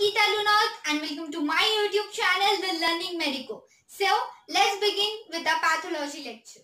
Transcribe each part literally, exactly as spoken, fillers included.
Geeta Lunath and welcome to my YouTube channel, The Learning Medico. So, let's begin with the pathology lecture.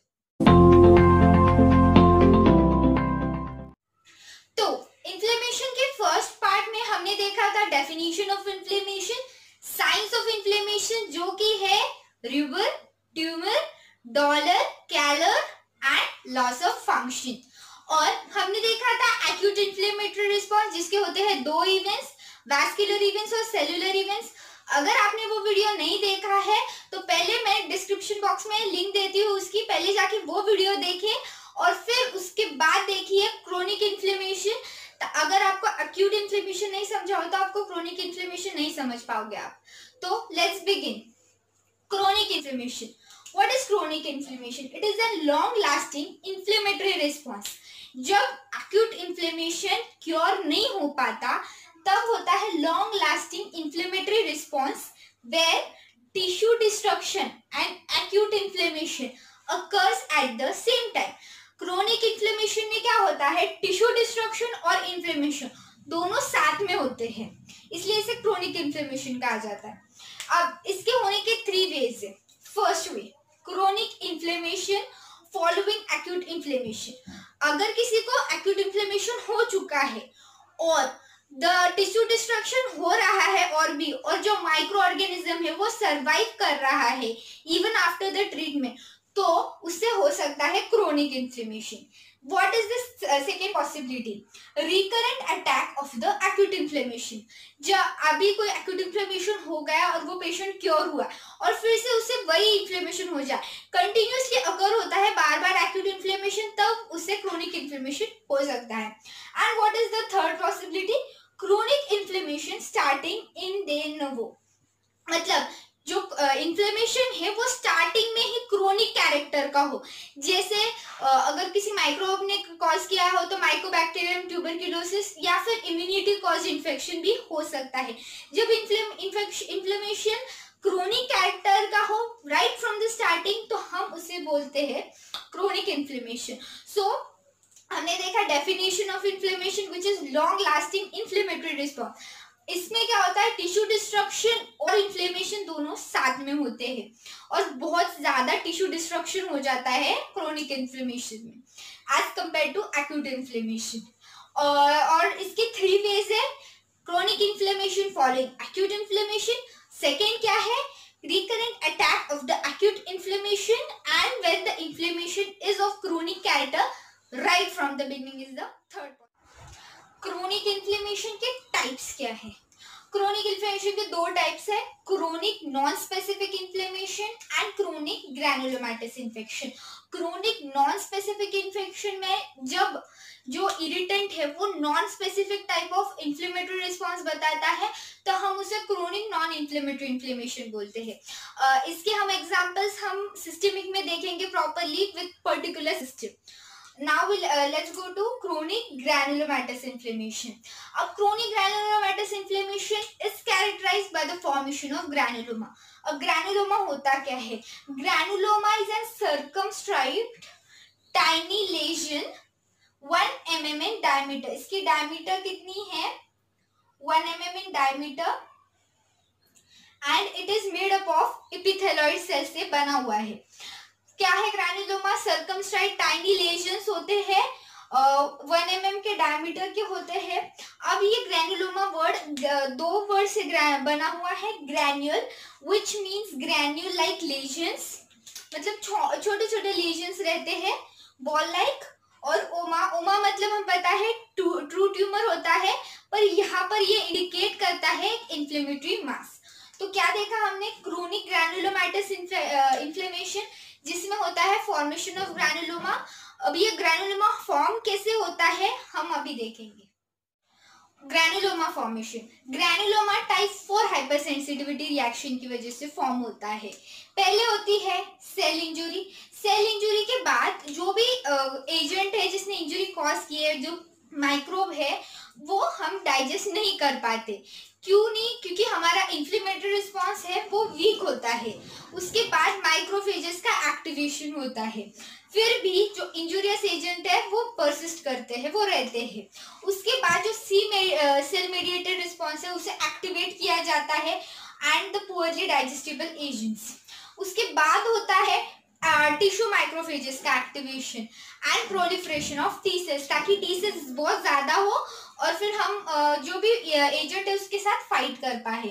तो inflammation के first part में हमने देखा था definition of inflammation, signs of inflammation जो कि है rubor, tumour, dolor, calor and loss of function. और हमने देखा था एक्यूट इन्फ्लेमेटरी रिस्पॉन्स जिसके होते हैं दो इवेंट्स, वैस्कुलर इवेंट्स और सेलुलर इवेंट्स। अगर आपने वो वीडियो नहीं देखा है तो पहले मैं डिस्क्रिप्शन बॉक्स में लिंक देती हूँ उसकी, पहले जाके वो वीडियो देखें और फिर उसके बाद देखिए क्रोनिक इन्फ्लेमेशन। अगर आपको एक्यूट इन्फ्लेमेशन नहीं समझा हो तो आपको क्रोनिक इन्फ्लेमेशन नहीं समझ पाओगे आप। तो let's begin. Chronic inflammation, what is chronic inflammation? It is a long lasting inflammatory response. जब एक्यूट इन्फ्लेमेशन क्योर नहीं हो पाता तब होता है long lasting inflammatory response where tissue destruction and acute inflammation occurs at the same time। Chronic inflammation में क्या होता है, टिश्यू डिस्ट्रक्शन और इन्फ्लेमेशन दोनों साथ में होते हैं, इसलिए इसे क्रोनिक इन्फ्लेमेशन कहा जाता है। अब इसके होने के थ्री वेज है। First way, chronic inflammation following acute inflammation. अगर किसी को एक्यूट इन्फ्लेमेशन हो चुका है और द टिश्यू डिस्ट्रक्शन हो रहा है और भी और जो माइक्रो ऑर्गेनिज्म है वो सरवाइव कर रहा है इवन आफ्टर द ट्रीटमेंट, तो उससे हो सकता है chronic inflammation. What is the second possibility? Recurrent attack of the acute inflammation. जब अभी कोई एक्यूट इन्फ्लेमेशन हो गया और वो पेशेंट क्योर हुआ और फिर से उससे वही इन्फ्लेमेशन हो जाए, कंटिन्यूसली अकर होता है बार बार एक्यूट इन्फ्लेमेशन, तब उससे क्रोनिक इन्फ्लेमेशन हो सकता है। And what is the third possibility? Chronic inflammation starting in de novo. मतलब जो इन्फ्लेमेशन uh, है वो स्टार्टिंग में ही क्रोनिक कैरेक्टर का हो। जैसे uh, अगर किसी माइक्रोब ने कॉज किया हो तो माइकोबैक्टीरियम ट्यूबरक्यूलोसिस या फिर इम्यूनिटी कॉज इन्फेक्शन भी हो सकता है। जब इन्फ्लेमेशन क्रोनिक कैरेक्टर का हो राइट फ्रॉम द स्टार्टिंग तो हम उसे बोलते हैं क्रोनिक इन्फ्लेमेशन। सो हमने देखा definition of inflammation which is long lasting inflammatory response. इसमें क्या होता है, टिश्यू डिस्ट्रक्शन और इन्फ्लेमेशन दोनों साथ में होते हैं और बहुत ज्यादा टिश्यू डिस्ट्रक्शन हो जाता है क्रोनिक इन्फ्लेमेशन में as compared to acute inflammation. और इसके थ्री वेज है। Chronic inflammation following acute inflammation, second क्या है, recurrent attack of the acute inflammation, and when the inflammation is of chronic character right from the beginning is the third point। Chronic inflammation के types क्या है? Chronic inflammation के दो types है, chronic non specific inflammation and chronic granulomatous infection. Chronic non specific infection में जब जो irritant है वो non specific type of inflammatory response बताता है तो हम उसे क्रोनिक नॉन इन्फ्लेमेटरी इन्फ्लेमेशन बोलते हैं। uh, इसके हम एग्जांपल्स हम सिस्टमिक में देखेंगे properly with particular system. Now we'll uh, let's go to chronic granulomatous inflammation. A chronic granulomatous inflammation is characterized by the formation of granuloma. A granuloma होता क्या है? Granuloma is a circumscribed tiny lesion one millimeter in diameter. इसकी diameter कितनी है? one millimeter in diameter and it is made up of epithelioid cells से बना हुआ है। क्या है ग्रैनुलोमा? सर्कमस्क्राइब्ड टाइनी लेजन्स होते हैं, वन एम एम के डायमीटर के होते हैं। अब ये ग्रैनुलोमा वर्ड दो वर्ड से बना हुआ है, granule which means granule like lesions, मतलब छोटे छोटे लेजन्स रहते हैं बॉल लाइक, और ओमा, ओमा मतलब हम पता है ट्रू ट्यूमर होता है, पर यहाँ पर ये इंडिकेट करता है इन्फ्लेमेटरी मास। तो क्या देखा हमने? क्रोनिक ग्रैनुलोमैटस इन्फ्लेमेशन जिसमें होता है फॉर्मेशन ऑफ ग्रैनुलोमा। अब ये ग्रैनुलोमा फॉर्म कैसे होता है हम अभी देखेंगे। Granuloma formation, granuloma type four hypersensitivity reaction की वजह से फॉर्म होता है। पहले होती है सेल इंजुरी। सेल इंजुरी के बाद जो भी एजेंट है जिसने इंजुरी कॉज की है, जो माइक्रोब है, वो हम डाइजेस्ट नहीं कर पाते। क्यों नहीं? क्योंकि हमारा इन्फ्लेमेटरी रिस्पॉन्स है वो वीक होता है। उसके बाद माइक्रोफेजेस का एक्टिवेशन होता है, फिर भी जो इंजूरियस एजेंट है वो परसिस्ट करते हैं, वो रहते हैं। उसके बाद जो सी सेल मेडिएटेड रिस्पॉन्स है उसे एक्टिवेट किया जाता है and the poorly digestible agents. उसके बाद होता है टिश्यू माइक्रोफेजेस का activation and proliferation of T cells, ताकि टी सेल्स बहुत ज्यादा हो और फिर हम uh, जो भी एजेंट है उसके साथ फाइट कर पाए।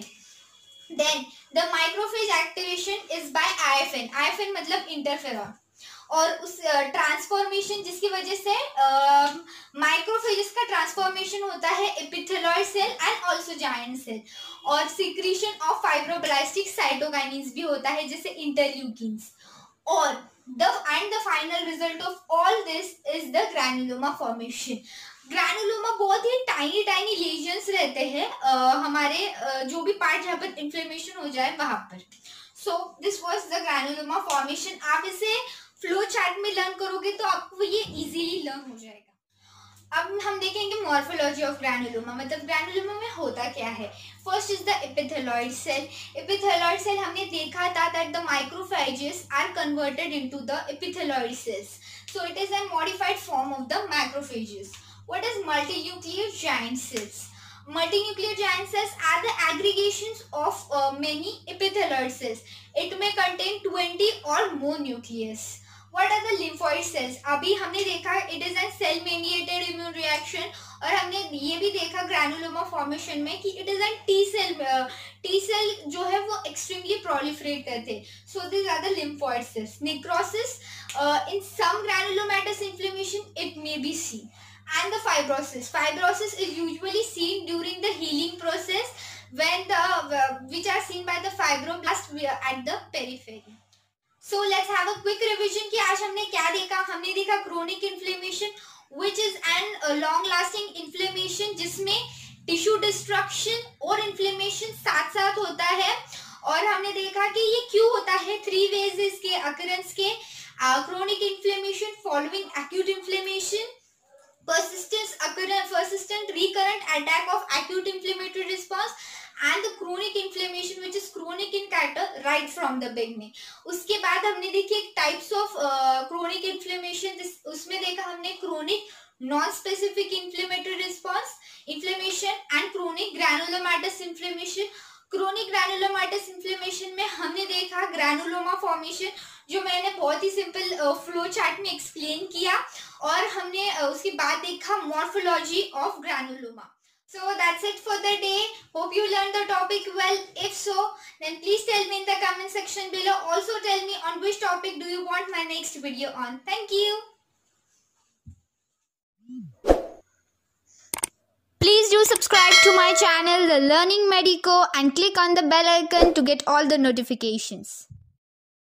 Then the macrophage activation is by I F N. I F N मतलब इंटरफेरॉन, और उस ट्रांसफॉर्मेशन uh, जिसकी वजह से माइक्रोफेजेस uh, का ट्रांसफॉर्मेशन होता है epithelioid cell and also giant cell, और सिक्रीशन ऑफ फाइब्रोब्लास्टिक साइटोकाइनिन्स भी होता है जैसे इंटरल्यूकिन्स। और the and the final result of all this is the granuloma formation। Granuloma बहुत ही टाइनी टाइनी लेजन्स रहते हैं uh, हमारे uh, जो भी पार्ट जहाँ पर इन्फ्लेमेशन हो जाए वहां पर। So this was the granuloma formation. आप इसे फ्लो चार्ट में लर्न करोगे तो आपको ये इजीली लर्न हो जाएगा। अब हम देखेंगे मॉर्फोलॉजी ऑफ ग्रैनुलोमा, मतलब ग्रैनुलोमा में होता क्या है। First is the epithelioid cell. Epithelioid cell हमने देखा था that the macrophages are converted into the epithelioid cells, so it is a modified form of the macrophages. What is multinuclear giant cells? Multinuclear giant cells are the aggregations of uh, many epithelial cells. It may contain twenty or more nucleus. What are the lymphoid cells? अभी हमने देखा it is a cell mediated immune reaction, और हमने ये भी देखा granuloma formation में कि it is a T cell T cell जो है वो extremely proliferate करते। So these are the lymphoid cells. Necrosis uh, in some granulomatous inflammation it may be seen. And the fibrosis. Fibrosis is usually seen during the healing process when the uh, which are seen by the fibroblast at the periphery. So let's have a quick revision कि आज हमने क्या देखा। हमने देखा chronic inflammation which is an uh, long lasting inflammation जिसमें tissue destruction और inflammation साथ साथ होता है, और हमने देखा कि ये क्यों होता है। थ्री वेज इसके occurrence के uh, chronic inflammation following acute inflammation, persistence occurrence persistent recurrent attack of acute inflammatory response, and the chronic inflammation which is chronic in character right from the beginning. उसके बाद हमने देखी types of uh, chronic inflammation। उसमें देखा हमने chronic non-specific inflammatory response inflammation and chronic granulomatous inflammation। Chronic granulomatous inflammation में हमने देखा ग्रैनुलोमा फॉर्मेशन, जो मैंने बहुत ही सिंपल फ्लो चार्ट में एक्सप्लेन किया, और हमने uh, उसके बाद देखा morphology of granuloma. So that's it for the day. Hope you learned the topic well. If so, then please tell me in the comment section below. Also tell me on which topic do you want my next video on. Thank you. Please do subscribe to my channel, The Learning Medico, and click on the bell icon to get all the notifications.